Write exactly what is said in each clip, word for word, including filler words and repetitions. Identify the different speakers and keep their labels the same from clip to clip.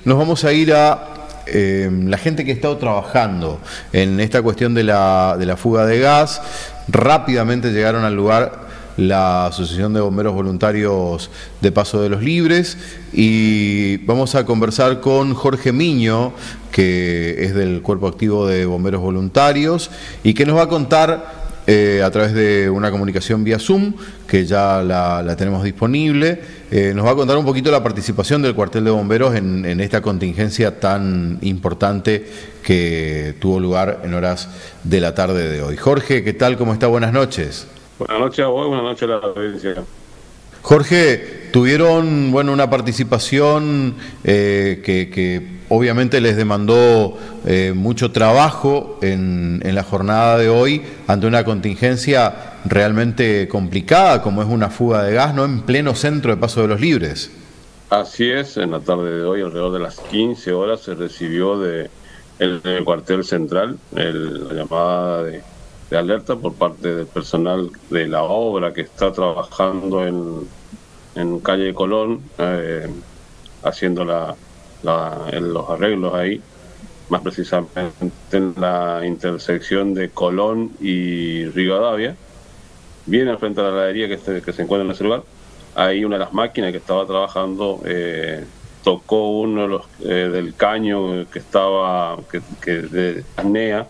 Speaker 1: nos vamos a ir a eh, la gente que ha estado trabajando en esta cuestión de la, de la fuga de gas. Rápidamente llegaron al lugar la Asociación de Bomberos Voluntarios de Paso de los Libres y vamos a conversar con Jorge Miño, que es del Cuerpo Activo de Bomberos Voluntarios y que nos va a contar Eh, a través de una comunicación vía Zoom, que ya la, la tenemos disponible, eh, nos va a contar un poquito la participación del cuartel de bomberos en, en esta contingencia tan importante que tuvo lugar en horas de la tarde de hoy. Jorge, ¿qué tal? ¿Cómo está? Buenas noches.
Speaker 2: Buenas noches a vos, buenas noches a la audiencia.
Speaker 1: Jorge, tuvieron bueno una participación eh, que, que obviamente les demandó eh, mucho trabajo en, en la jornada de hoy ante una contingencia realmente complicada como es una fuga de gas, ¿no? En pleno centro de Paso de los Libres.
Speaker 2: Así es, en la tarde de hoy, alrededor de las quince horas, se recibió de el, el cuartel central el, la llamada de, de alerta por parte del personal de la obra que está trabajando en, en calle Colón, eh, haciendo la La, en los arreglos ahí, más precisamente en la intersección de Colón y Rivadavia, bien al frente de la heladería que, este, que se encuentra en ese lugar. Ahí una de las máquinas que estaba trabajando eh, tocó uno de los eh, del caño que estaba que, que de apnea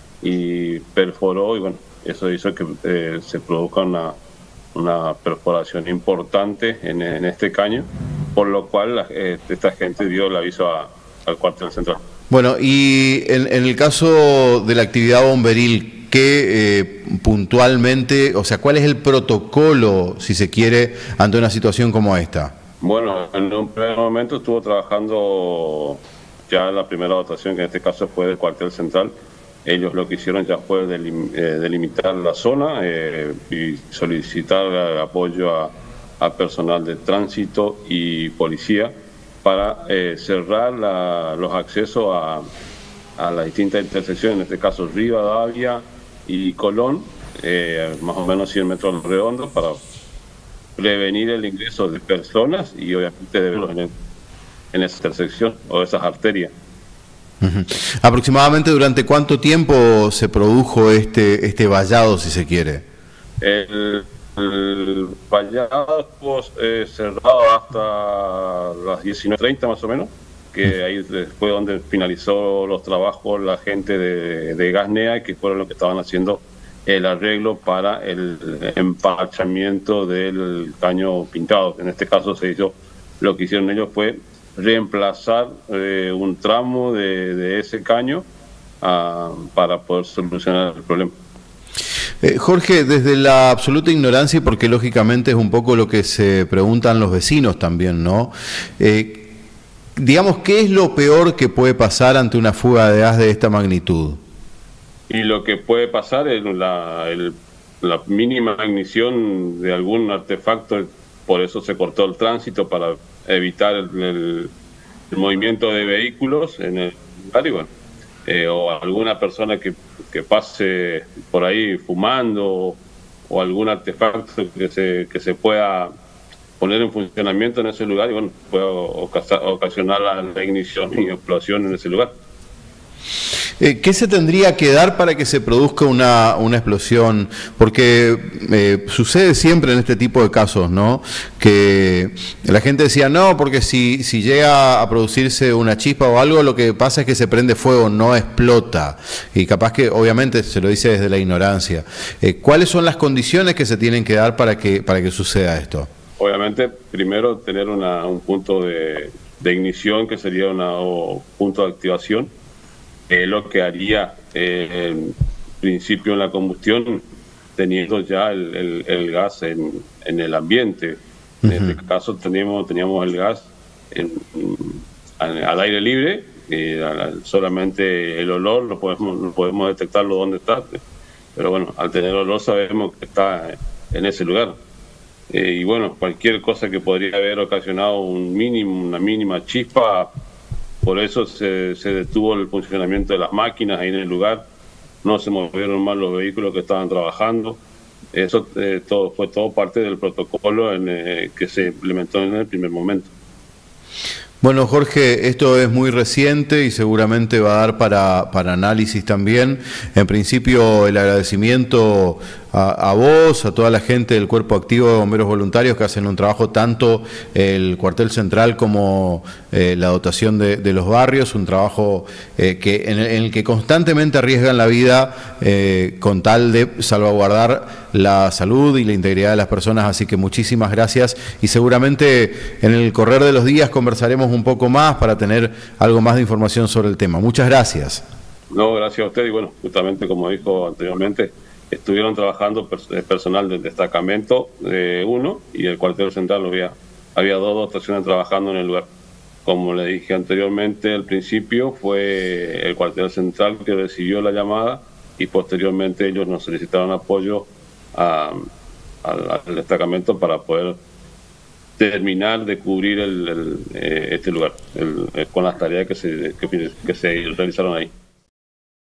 Speaker 2: y perforó, y bueno, eso hizo que eh, se produzca una, una perforación importante en, en este caño, por lo cual la, eh, esta gente dio el aviso a, al cuartel central.
Speaker 1: Bueno, y en, en el caso de la actividad bomberil, ¿qué eh, puntualmente, o sea, cuál es el protocolo, si se quiere, ante una situación como esta?
Speaker 2: Bueno, en un primer momento estuvo trabajando ya la primera dotación, que en este caso fue del cuartel central. Ellos lo que hicieron ya fue delim, eh, delimitar la zona eh, y solicitar apoyo a a personal de tránsito y policía para eh, cerrar la, los accesos a, a las distintas intersecciones, en este caso Rivadavia y Colón, eh, más o menos cien metros redondos, para prevenir el ingreso de personas y obviamente de verlos en, el, en esa intersección o esas arterias.
Speaker 1: Uh-huh. ¿Aproximadamente durante cuánto tiempo se produjo este, este vallado, si se quiere?
Speaker 2: El, El vallado estuvo eh, cerrado hasta las diecinueve treinta más o menos, que ahí fue donde finalizó los trabajos la gente de, de Gasnea, que fueron los que estaban haciendo el arreglo para el empalchamiento del caño pintado. En este caso se hizo, lo que hicieron ellos fue reemplazar eh, un tramo de, de ese caño uh, para poder solucionar el problema.
Speaker 1: Eh, Jorge, desde la absoluta ignorancia, y porque lógicamente es un poco lo que se preguntan los vecinos también, ¿no? Eh, digamos, ¿qué es lo peor que puede pasar ante una fuga de gas de esta magnitud?
Speaker 2: Y lo que puede pasar es la, el, la mínima ignición de algún artefacto, por eso se cortó el tránsito, para evitar el, el, el movimiento de vehículos en el lugar, y bueno, eh, o alguna persona que que pase por ahí fumando o, o algún artefacto que se, que se pueda poner en funcionamiento en ese lugar y bueno, puede ocasionar la, la ignición y explosión en ese lugar.
Speaker 1: Eh, ¿Qué se tendría que dar para que se produzca una, una explosión? Porque eh, sucede siempre en este tipo de casos, ¿no? Que la gente decía, no, porque si, si llega a producirse una chispa o algo, lo que pasa es que se prende fuego, no explota. Y capaz que, obviamente, se lo dice desde la ignorancia. Eh, ¿Cuáles son las condiciones que se tienen que dar para que, para que suceda esto?
Speaker 2: Obviamente, primero tener una, un punto de, de ignición, que sería una, o punto de activación. Eh, lo que haría eh, en principio en la combustión, teniendo ya el, el, el gas en, en el ambiente. En uh-huh. este caso teníamos, teníamos el gas en, en, al aire libre, y solamente el olor lo podemos, no podemos detectarlo dónde está, pero bueno, al tener olor sabemos que está en ese lugar. Eh, y bueno, cualquier cosa que podría haber ocasionado un mínimo, una mínima chispa, por eso se, se detuvo el funcionamiento de las máquinas ahí en el lugar, no se movieron más los vehículos que estaban trabajando. Eso eh, todo fue todo parte del protocolo en, eh, que se implementó en el primer momento.
Speaker 1: Bueno, Jorge, esto es muy reciente y seguramente va a dar para, para análisis también. En principio, el agradecimiento a, a vos, a toda la gente del Cuerpo Activo de Bomberos Voluntarios que hacen un trabajo tanto el cuartel central como eh, la dotación de, de los barrios, un trabajo eh, que en el, en el que constantemente arriesgan la vida eh, con tal de salvaguardar la salud y la integridad de las personas. Así que muchísimas gracias y seguramente en el correr de los días conversaremos un poco más para tener algo más de información sobre el tema. Muchas gracias.
Speaker 2: No, gracias a usted y bueno, justamente como dijo anteriormente, estuvieron trabajando pers personal del destacamento de uno y el cuartel central había, había dos dotaciones trabajando en el lugar. Como le dije anteriormente, al principio fue el cuartel central que recibió la llamada y posteriormente ellos nos solicitaron apoyo a, al, al destacamento para poder terminar de cubrir el, el, eh, este lugar el, el, con las tareas que se, que, que se realizaron ahí.